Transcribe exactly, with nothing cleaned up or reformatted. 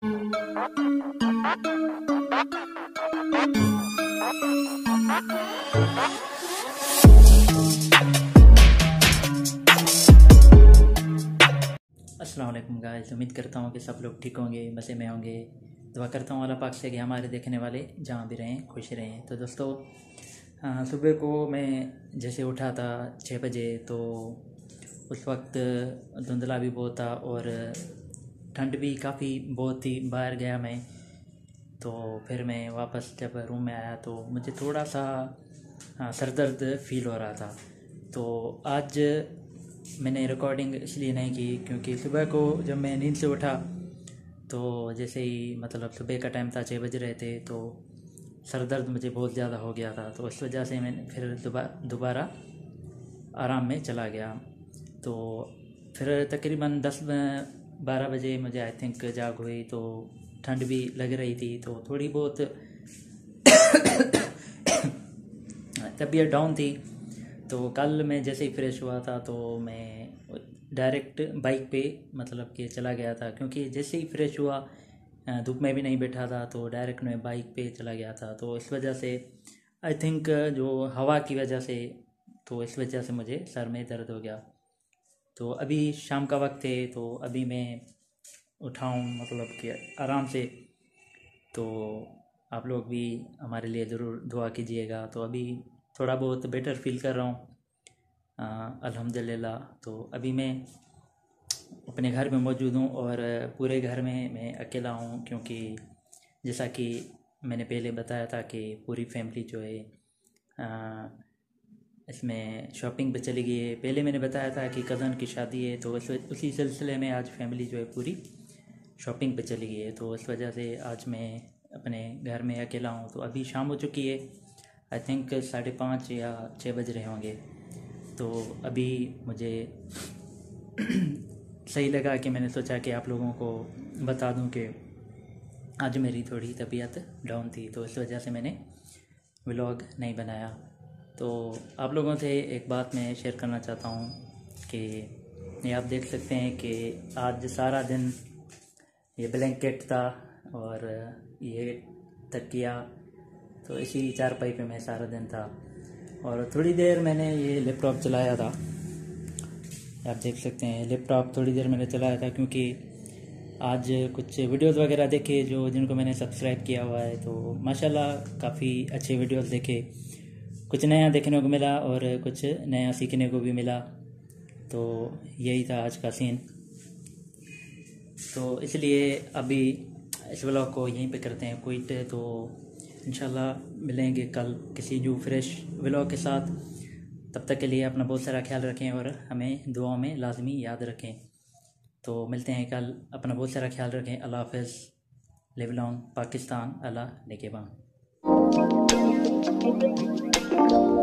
अस्सलाम वालेकुम गाइस, उम्मीद करता हूँ कि सब लोग ठीक होंगे, मज़े में होंगे। दुआ करता हूँ अल्लाह पाक से कि हमारे देखने वाले जहाँ भी रहें खुश रहें। तो दोस्तों, हाँ, सुबह को मैं जैसे उठा था छः बजे, तो उस वक्त धुंधला भी बहुत था और ठंड भी काफ़ी बहुत थी। बाहर गया मैं, तो फिर मैं वापस जब रूम में आया तो मुझे थोड़ा सा हाँ, सर दर्द फील हो रहा था। तो आज मैंने रिकॉर्डिंग इसलिए नहीं की क्योंकि सुबह को जब मैं नींद से उठा तो जैसे ही मतलब सुबह का टाइम था, छः बज रहे थे, तो सर दर्द मुझे बहुत ज़्यादा हो गया था। तो इस वजह से मैंने फिर दोबारा दोबारा आराम में चला गया। तो फिर तकरीबन दस बारह बजे मुझे आई थिंक जाग हुई, तो ठंड भी लग रही थी, तो थोड़ी बहुत तबीयत डाउन थी। तो कल मैं जैसे ही फ्रेश हुआ था तो मैं डायरेक्ट बाइक पे मतलब कि चला गया था, क्योंकि जैसे ही फ्रेश हुआ धूप में भी नहीं बैठा था, तो डायरेक्ट मैं बाइक पे चला गया था। तो इस वजह से आई थिंक जो हवा की वजह से, तो इस वजह से मुझे सर में दर्द हो गया। तो अभी शाम का वक्त है, तो अभी मैं उठाऊँ मतलब कि आराम से। तो आप लोग भी हमारे लिए ज़रूर दुआ कीजिएगा। तो अभी थोड़ा बहुत बेटर फील कर रहा हूँ अल्हम्दुलिल्लाह। तो अभी मैं अपने घर में मौजूद हूँ और पूरे घर में मैं अकेला हूँ, क्योंकि जैसा कि मैंने पहले बताया था कि पूरी फैमिली जो है आ, इसमें शॉपिंग पे चली गई है। पहले मैंने बताया था कि कज़न की शादी है, तो इस उसी सिलसिले में आज फैमिली जो है पूरी शॉपिंग पे चली गई है। तो इस वजह से आज मैं अपने घर में अकेला हूँ। तो अभी शाम हो चुकी है, आई थिंक साढ़े पाँच या छः बज रहे होंगे। तो अभी मुझे सही लगा कि मैंने सोचा कि आप लोगों को बता दूं कि आज मेरी थोड़ी तबीयत डाउन थी, तो इस वजह से मैंने व्लॉग नहीं बनाया। तो आप लोगों से एक बात मैं शेयर करना चाहता हूं कि ये आप देख सकते हैं कि आज सारा दिन ये ब्लैंकेट था और ये तकिया, तो इसी चारपाई पे मैं सारा दिन था। और थोड़ी देर मैंने ये लैपटॉप चलाया था, आप देख सकते हैं लैपटॉप थोड़ी देर मैंने चलाया था, क्योंकि आज कुछ वीडियोस वगैरह देखे जो जिनको मैंने सब्सक्राइब किया हुआ है। तो माशाल्लाह काफ़ी अच्छे वीडियोस देखे, कुछ नया देखने को मिला और कुछ नया सीखने को भी मिला। तो यही था आज का सीन। तो इसलिए अभी इस व्लॉग को यहीं पे करते हैं क्विट। तो इंशाल्लाह मिलेंगे कल किसी न्यू फ्रेश व्लॉग के साथ। तब तक के लिए अपना बहुत सारा ख्याल रखें और हमें दुआओं में लाजमी याद रखें। तो मिलते हैं कल, अपना बहुत सारा ख्याल रखें। अल्लाह हाफ़िज़। लिव लॉन्ग पाकिस्तान, अल्लाह निगहबान।